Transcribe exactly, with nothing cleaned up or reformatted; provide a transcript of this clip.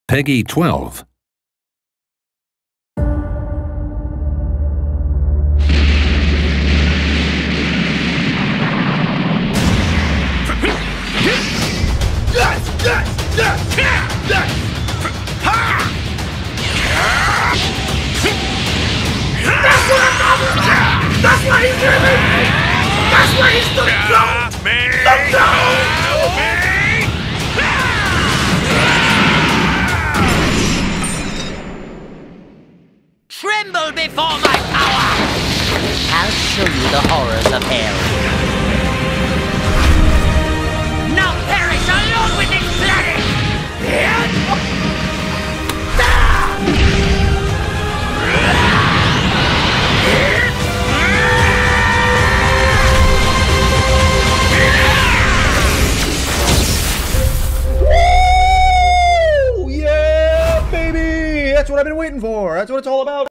Peggy twelve. That's why he's doing it! That's why he's the goat! The goat! Tremble before my power! I'll show you the horrors of hell. Now perish along with this planet! Yeah, baby! That's what I've been waiting for. That's what it's all about.